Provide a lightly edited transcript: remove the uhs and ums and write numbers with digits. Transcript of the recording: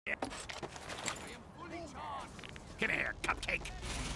Yeah. I am fully charged. Come here, cupcake.